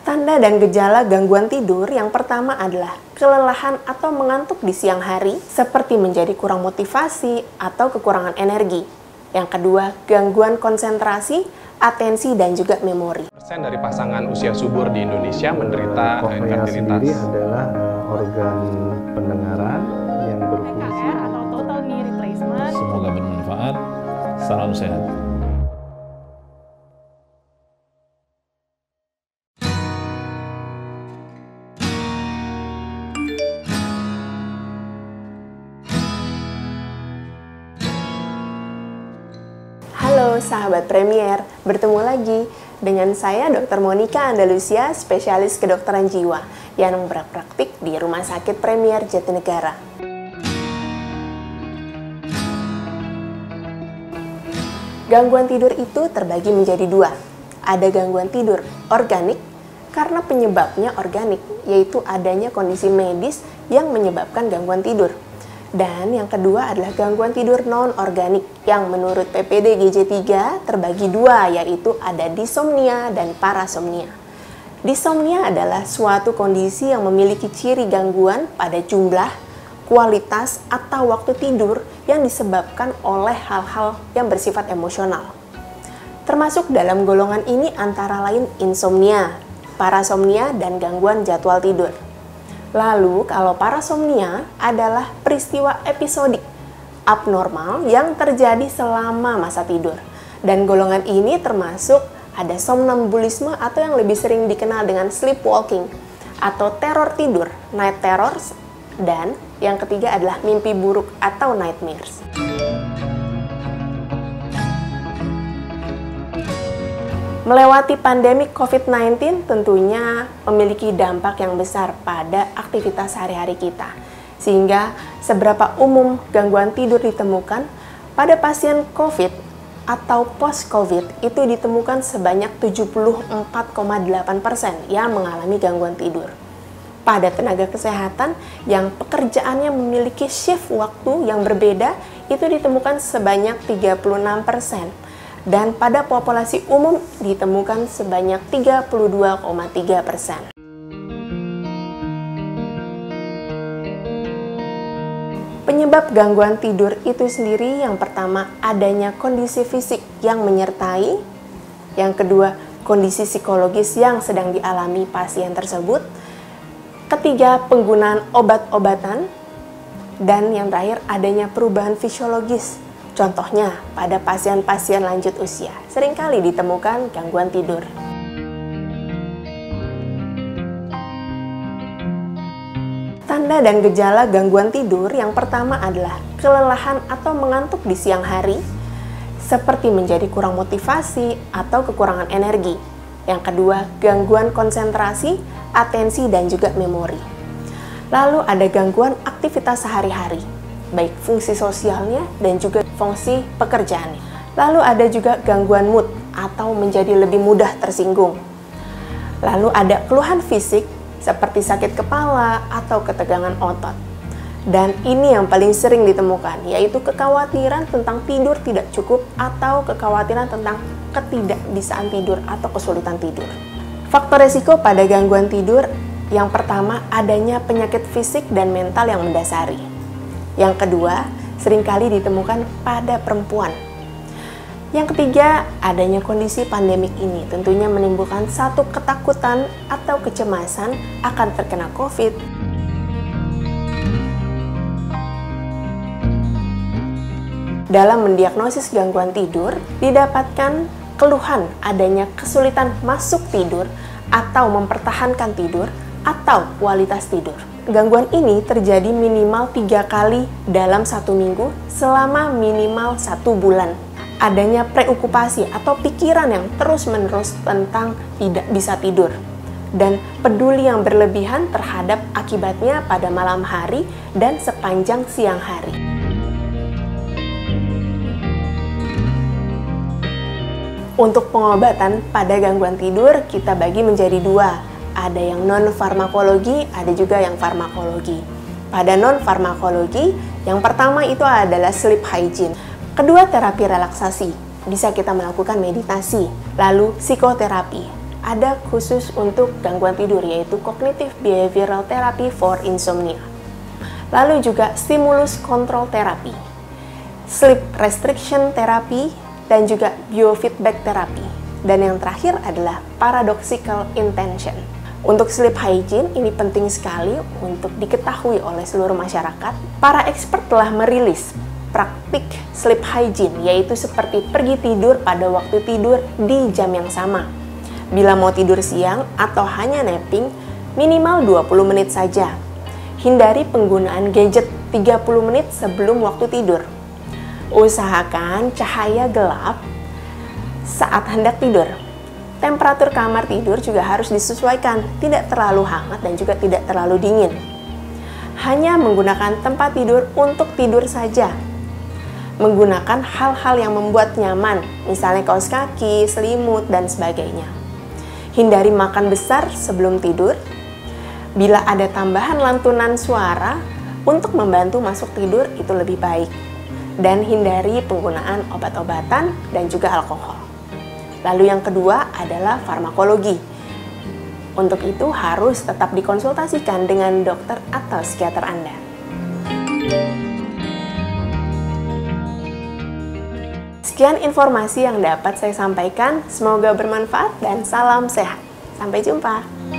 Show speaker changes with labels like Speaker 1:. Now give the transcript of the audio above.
Speaker 1: Tanda dan gejala gangguan tidur yang pertama adalah kelelahan atau mengantuk di siang hari, seperti menjadi kurang motivasi atau kekurangan energi. Yang kedua, gangguan konsentrasi, atensi, dan juga memori.
Speaker 2: Persen dari pasangan usia subur di Indonesia menderita
Speaker 3: Kornea sendiri
Speaker 2: infertilitas.
Speaker 3: adalah organ pendengaran yang berfungsi.
Speaker 4: TKR atau total knee replacement.
Speaker 5: Semoga bermanfaat. Salam sehat.
Speaker 1: Halo sahabat Premier, bertemu lagi dengan saya Dr. Monica Andalusia, spesialis kedokteran jiwa yang berpraktik di Rumah Sakit Premier Jatinegara. Gangguan tidur itu terbagi menjadi dua. Ada gangguan tidur organik, karena penyebabnya organik, yaitu adanya kondisi medis yang menyebabkan gangguan tidur. Dan yang kedua adalah gangguan tidur non-organik yang menurut PPD GJ3 terbagi dua, yaitu ada disomnia dan parasomnia. Disomnia adalah suatu kondisi yang memiliki ciri gangguan pada jumlah, kualitas, atau waktu tidur yang disebabkan oleh hal-hal yang bersifat emosional. Termasuk dalam golongan ini antara lain insomnia, parasomnia, dan gangguan jadwal tidur. Lalu, kalau parasomnia adalah peristiwa episodik abnormal yang terjadi selama masa tidur. Dan golongan ini termasuk ada somnambulisme atau yang lebih sering dikenal dengan sleepwalking atau teror tidur, night terrors, dan yang ketiga adalah mimpi buruk atau nightmares. Melewati pandemi COVID-19 tentunya memiliki dampak yang besar pada aktivitas sehari-hari kita. Sehingga seberapa umum gangguan tidur ditemukan pada pasien COVID atau post-COVID itu ditemukan sebanyak 74,8% yang mengalami gangguan tidur. Pada tenaga kesehatan yang pekerjaannya memiliki shift waktu yang berbeda itu ditemukan sebanyak 36%. Dan pada populasi umum ditemukan sebanyak 32,3%. Penyebab gangguan tidur itu sendiri yang pertama adanya kondisi fisik yang menyertai, yang kedua kondisi psikologis yang sedang dialami pasien tersebut, ketiga penggunaan obat-obatan, dan yang terakhir adanya perubahan fisiologis. Contohnya, pada pasien-pasien lanjut usia, seringkali ditemukan gangguan tidur. Tanda dan gejala gangguan tidur yang pertama adalah kelelahan atau mengantuk di siang hari, seperti menjadi kurang motivasi atau kekurangan energi. Yang kedua, gangguan konsentrasi, atensi, dan juga memori. Lalu ada gangguan aktivitas sehari-hari, baik fungsi sosialnya dan juga fungsi pekerjaannya. Lalu ada juga gangguan mood atau menjadi lebih mudah tersinggung. Lalu ada keluhan fisik seperti sakit kepala atau ketegangan otot. Dan ini yang paling sering ditemukan, yaitu kekhawatiran tentang tidur tidak cukup atau kekhawatiran tentang ketidakbisaan tidur atau kesulitan tidur. Faktor resiko pada gangguan tidur yang pertama adanya penyakit fisik dan mental yang mendasari. Yang kedua, seringkali ditemukan pada perempuan. Yang ketiga, adanya kondisi pandemik ini tentunya menimbulkan satu ketakutan atau kecemasan akan terkena COVID. Dalam mendiagnosis gangguan tidur, didapatkan keluhan adanya kesulitan masuk tidur atau mempertahankan tidur atau kualitas tidur. Gangguan ini terjadi minimal 3 kali dalam 1 minggu selama minimal 1 bulan. Adanya preokupasi atau pikiran yang terus-menerus tentang tidak bisa tidur. Dan peduli yang berlebihan terhadap akibatnya pada malam hari dan sepanjang siang hari. Untuk pengobatan pada gangguan tidur kita bagi menjadi dua. Ada yang non-farmakologi, ada juga yang farmakologi. Pada non-farmakologi, yang pertama itu adalah sleep hygiene. Kedua, terapi relaksasi. Bisa kita melakukan meditasi, lalu psikoterapi. ada khusus untuk gangguan tidur, yaitu Cognitive Behavioral Therapy for Insomnia. Lalu juga Stimulus Control Therapy, Sleep Restriction Therapy, dan juga Biofeedback Therapy. Dan yang terakhir adalah Paradoxical Intention. Untuk sleep hygiene, ini penting sekali untuk diketahui oleh seluruh masyarakat. Para expert telah merilis praktik sleep hygiene, yaitu seperti pergi tidur pada waktu tidur di jam yang sama. Bila mau tidur siang atau hanya napping, minimal 20 menit saja. Hindari penggunaan gadget 30 menit sebelum waktu tidur. Usahakan cahaya gelap saat hendak tidur. Temperatur kamar tidur juga harus disesuaikan, tidak terlalu hangat dan juga tidak terlalu dingin. Hanya menggunakan tempat tidur untuk tidur saja. Menggunakan hal-hal yang membuat nyaman, misalnya kaos kaki, selimut, dan sebagainya. Hindari makan besar sebelum tidur. Bila ada tambahan lantunan suara untuk membantu masuk tidur, itu lebih baik. Dan hindari penggunaan obat-obatan dan juga alkohol. Lalu yang kedua adalah farmakologi. Untuk itu harus tetap dikonsultasikan dengan dokter atau psikiater Anda. Sekian informasi yang dapat saya sampaikan. Semoga bermanfaat dan salam sehat. Sampai jumpa.